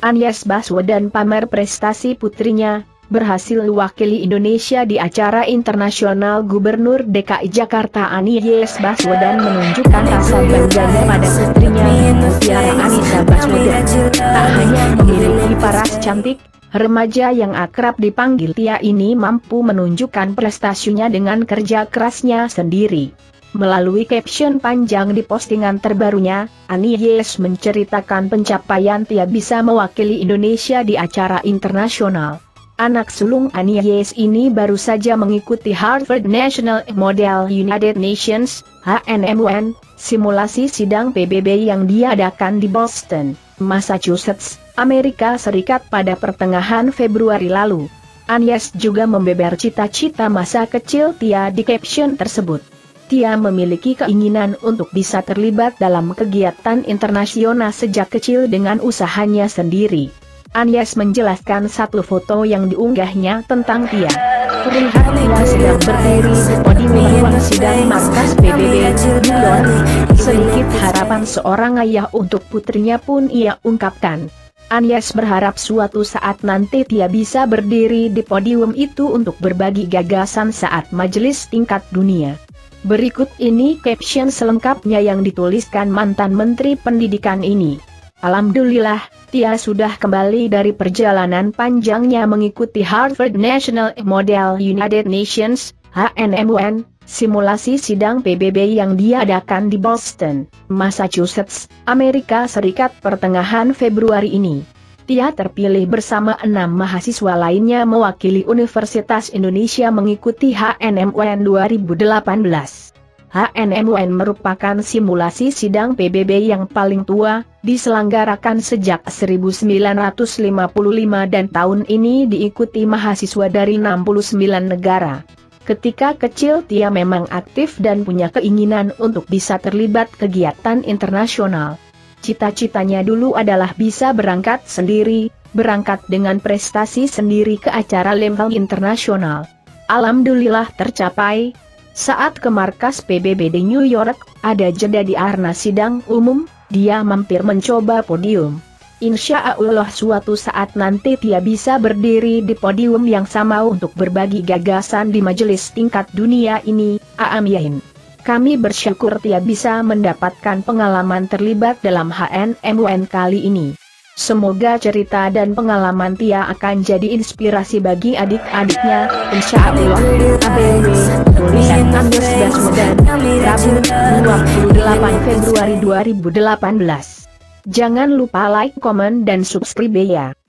Anies Baswedan pamer prestasi putrinya, berhasil mewakili Indonesia di acara internasional. Gubernur DKI Jakarta Anies Baswedan menunjukkan rasa bangganya pada putrinya, Mutiara Anissa Baswedan. Tak hanya memiliki paras cantik, remaja yang akrab dipanggil Tia ini mampu menunjukkan prestasinya dengan kerja kerasnya sendiri. Melalui caption panjang di postingan terbarunya, Anies menceritakan pencapaian Tia bisa mewakili Indonesia di acara internasional. Anak sulung Anies ini baru saja mengikuti Harvard National Model United Nations (HNMUN) simulasi sidang PBB yang diadakan di Boston, Massachusetts, Amerika Serikat pada pertengahan Februari lalu. Anies juga membeber cita-cita masa kecil Tia di caption tersebut. Tia memiliki keinginan untuk bisa terlibat dalam kegiatan internasional sejak kecil dengan usahanya sendiri. Anies menjelaskan satu foto yang diunggahnya tentang Tia. Terlihat Tia sedang berdiri di podium ruang sidang markas PBB New York. Sedikit harapan seorang ayah untuk putrinya pun ia ungkapkan. Anies berharap suatu saat nanti Tia bisa berdiri di podium itu untuk berbagi gagasan saat majelis tingkat dunia. Berikut ini caption selengkapnya yang dituliskan mantan Menteri Pendidikan ini. Alhamdulillah, Tia sudah kembali dari perjalanan panjangnya mengikuti Harvard National Model United Nations (HNMUN) simulasi sidang PBB yang diadakan di Boston, Massachusetts, Amerika Serikat pertengahan Februari ini. Tia terpilih bersama 6 mahasiswa lainnya mewakili Universitas Indonesia mengikuti HNMUN 2018. HNMUN merupakan simulasi sidang PBB yang paling tua, diselenggarakan sejak 1955 dan tahun ini diikuti mahasiswa dari 69 negara. Ketika kecil Tia memang aktif dan punya keinginan untuk bisa terlibat kegiatan internasional. Cita-citanya dulu adalah bisa berangkat sendiri, berangkat dengan prestasi sendiri ke acara level internasional. Alhamdulillah tercapai. Saat ke markas PBB di New York, ada jeda di arena sidang umum, dia mampir mencoba podium. Insya Allah suatu saat nanti Tia bisa berdiri di podium yang sama untuk berbagi gagasan di majelis tingkat dunia ini, amin. Kami bersyukur Tia bisa mendapatkan pengalaman terlibat dalam HNMUN kali ini. Semoga cerita dan pengalaman Tia akan jadi inspirasi bagi adik-adiknya, insya Allah. ABW, tulisan Anies Baswedan, Rabu, 28 Februari 2018. Jangan lupa like, komen dan subscribe ya.